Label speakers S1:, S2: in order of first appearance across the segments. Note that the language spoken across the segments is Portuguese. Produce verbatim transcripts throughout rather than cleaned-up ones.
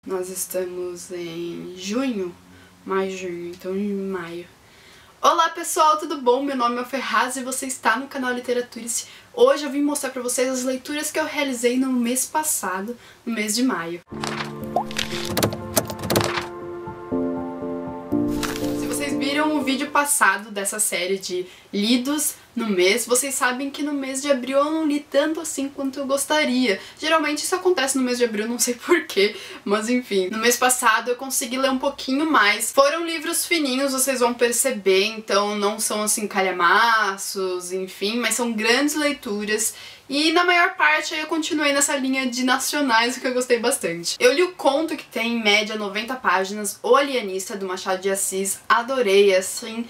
S1: Nós estamos em junho, maio, junho, então em maio. Olá pessoal, tudo bom? Meu nome é Ferraz e você está no canal Literaturice. Hoje eu vim mostrar pra vocês as leituras que eu realizei no mês passado, no mês de maio. Se vocês viram o vídeo passado dessa série de lidos no mês, vocês sabem que no mês de abril eu não li tanto assim quanto eu gostaria. Geralmente isso acontece no mês de abril, não sei porquê, mas enfim. No mês passado eu consegui ler um pouquinho mais. Foram livros fininhos, vocês vão perceber, então não são assim calhamaços, enfim, mas são grandes leituras. E na maior parte eu continuei nessa linha de nacionais, que eu gostei bastante. Eu li o conto que tem em média noventa páginas, O Alienista, do Machado de Assis. Adorei, assim,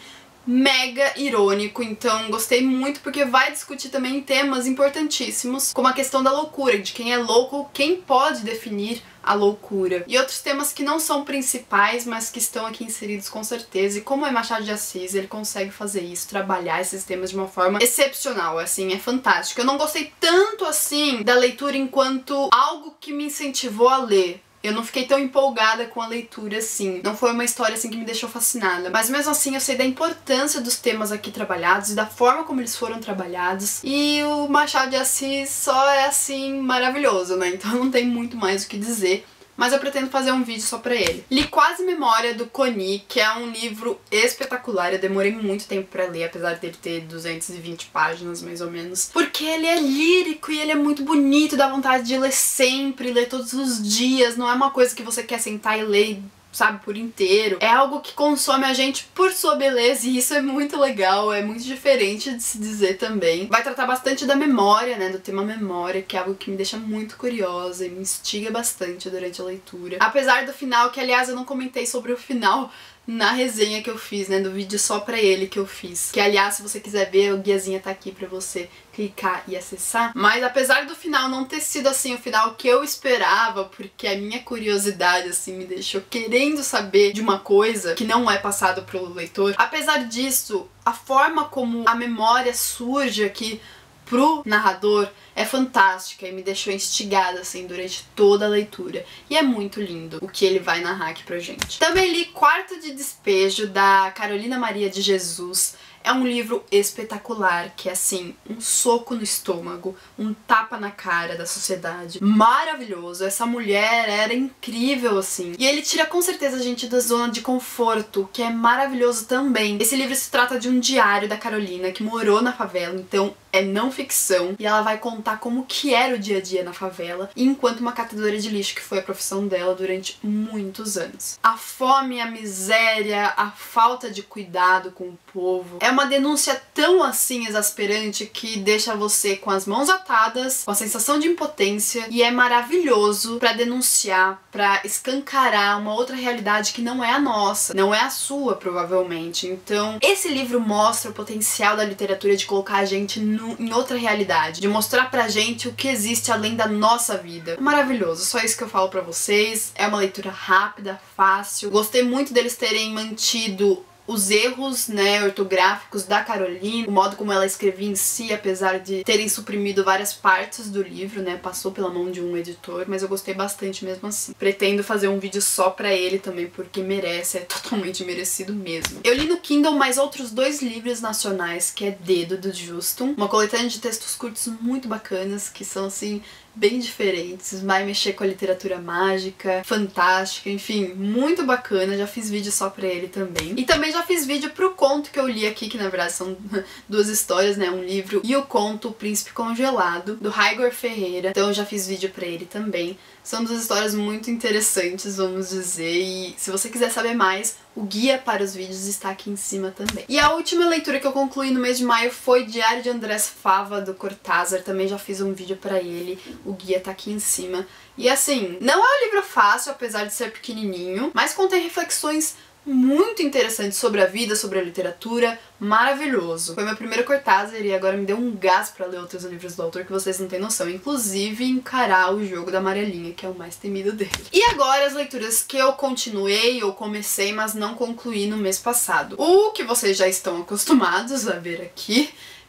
S1: mega irônico, então gostei muito porque vai discutir também temas importantíssimos, como a questão da loucura, de quem é louco, quem pode definir a loucura. E outros temas que não são principais, mas que estão aqui inseridos com certeza. E como é Machado de Assis, ele consegue fazer isso, trabalhar esses temas de uma forma excepcional, assim, é fantástico. Eu não gostei tanto, assim, da leitura enquanto algo que me incentivou a ler. Eu não fiquei tão empolgada com a leitura assim, não foi uma história assim que me deixou fascinada, mas mesmo assim eu sei da importância dos temas aqui trabalhados e da forma como eles foram trabalhados, e o Machado de Assis só é assim maravilhoso, né, então não tem muito mais o que dizer. Mas eu pretendo fazer um vídeo só pra ele. Li Quase Memória, do Coni, que é um livro espetacular. Eu demorei muito tempo pra ler, apesar dele ter duzentas e vinte páginas, mais ou menos. Porque ele é lírico e ele é muito bonito, dá vontade de ler sempre, ler todos os dias. Não é uma coisa que você quer sentar e ler, sabe, por inteiro. É algo que consome a gente por sua beleza e isso é muito legal, é muito diferente de se dizer também. Vai tratar bastante da memória, né, do tema memória, que é algo que me deixa muito curiosa e me instiga bastante durante a leitura. Apesar do final, que aliás eu não comentei sobre o final na resenha que eu fiz, né, do vídeo só pra ele que eu fiz. Que aliás, se você quiser ver, o guiazinha tá aqui pra você clicar e acessar. Mas apesar do final não ter sido assim o final que eu esperava, porque a minha curiosidade assim me deixou querendo saber de uma coisa que não é passado pelo leitor, apesar disso, a forma como a memória surge aqui pro narrador é fantástica e me deixou instigada assim durante toda a leitura. E é muito lindo o que ele vai narrar aqui pra gente. Também li Quarto de Despejo, da Carolina Maria de Jesus. É um livro espetacular, que é assim, um soco no estômago, um tapa na cara da sociedade. Maravilhoso, essa mulher era incrível, assim. E ele tira com certeza a gente da zona de conforto, que é maravilhoso também. Esse livro se trata de um diário da Carolina, que morou na favela, então é não ficção. E ela vai contar como que era o dia a dia na favela, enquanto uma catadora de lixo, que foi a profissão dela durante muitos anos. A fome, a miséria, a falta de cuidado com o povo. É uma denúncia tão assim exasperante que deixa você com as mãos atadas, com a sensação de impotência, e é maravilhoso pra denunciar, pra escancarar uma outra realidade que não é a nossa, não é a sua provavelmente. Então esse livro mostra o potencial da literatura de colocar a gente no, em outra realidade, de mostrar pra gente o que existe além da nossa vida. É maravilhoso, só isso que eu falo pra vocês. É uma leitura rápida, fácil. Gostei muito deles terem mantido os erros, né, ortográficos da Carolina, o modo como ela escrevia em si, apesar de terem suprimido várias partes do livro, né, passou pela mão de um editor, mas eu gostei bastante mesmo assim. Pretendo fazer um vídeo só pra ele também, porque merece, é totalmente merecido mesmo. Eu li no Kindle mais outros dois livros nacionais, que é Dedo, do Justum, uma coletânea de textos curtos muito bacanas, que são assim, bem diferentes, vai mexer com a literatura mágica, fantástica, enfim, muito bacana, já fiz vídeo só pra ele também. E também já fiz vídeo pro conto que eu li aqui, que na verdade são duas histórias, né, um livro e o conto O Príncipe Congelado, do Raigor Ferreira, então eu já fiz vídeo pra ele também. São duas histórias muito interessantes, vamos dizer, e se você quiser saber mais, o guia para os vídeos está aqui em cima também. E a última leitura que eu concluí no mês de maio foi Diário de Andrés Fava, do Cortázar, também já fiz um vídeo pra ele, o guia tá aqui em cima. E assim, não é um livro fácil, apesar de ser pequenininho, mas contém reflexões muito interessantes sobre a vida, sobre a literatura, maravilhoso. Foi meu primeiro Cortázar e agora me deu um gás pra ler outros livros do autor que vocês não têm noção, inclusive encarar o Jogo da Amarelinha, que é o mais temido dele. E agora as leituras que eu continuei ou comecei, mas não concluí no mês passado. O que vocês já estão acostumados a ver aqui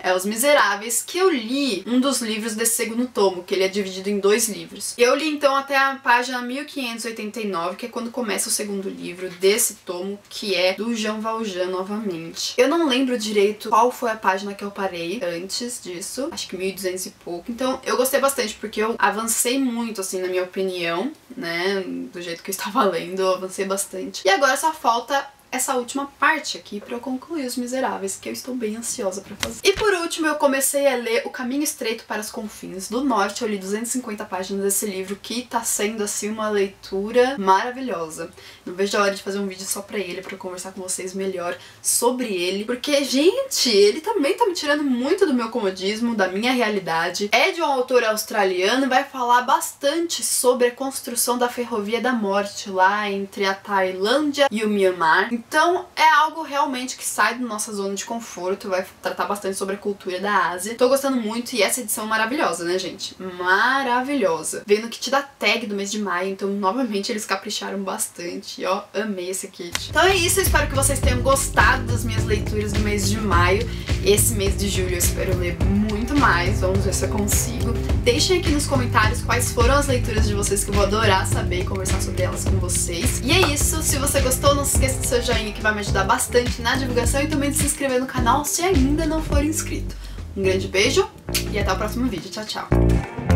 S1: é Os Miseráveis, que eu li um dos livros desse segundo tomo, que ele é dividido em dois livros. Eu li então até a página mil quinhentos e oitenta e nove, que é quando começa o segundo livro desse tomo, que é do Jean Valjean novamente. Eu não lembro direito qual foi a página que eu parei antes disso, acho que mil e duzentos e pouco. Então eu gostei bastante porque eu avancei muito, assim, na minha opinião, né, do jeito que eu estava lendo, eu avancei bastante. E agora só falta essa última parte aqui pra eu concluir Os Miseráveis, que eu estou bem ansiosa pra fazer. E por último, eu comecei a ler O Caminho Estreito para os Confins do Norte. Eu li duzentas e cinquenta páginas desse livro, que tá sendo, assim, uma leitura maravilhosa. Não vejo a hora de fazer um vídeo só pra ele, pra eu conversar com vocês melhor sobre ele, porque, gente, ele também tá me tirando muito do meu comodismo, da minha realidade. É de um autor australiano e vai falar bastante sobre a construção da Ferrovia da Morte lá entre a Tailândia e o Myanmar. Então é algo realmente que sai da nossa zona de conforto, vai tratar bastante sobre a cultura da Ásia. Tô gostando muito e essa edição é maravilhosa, né, gente? Maravilhosa. Vendo que te dá tag do mês de maio, então novamente eles capricharam bastante. E ó, amei esse kit. Então é isso, eu espero que vocês tenham gostado das minhas leituras do mês de maio. Esse mês de julho eu espero ler muito mais, vamos ver se eu consigo. Deixem aqui nos comentários quais foram as leituras de vocês, que eu vou adorar saber e conversar sobre elas com vocês. E é isso, se você gostou, não se esqueça do seu joinha, que vai me ajudar bastante na divulgação, e também de se inscrever no canal se ainda não for inscrito. Um grande beijo e até o próximo vídeo. Tchau, tchau!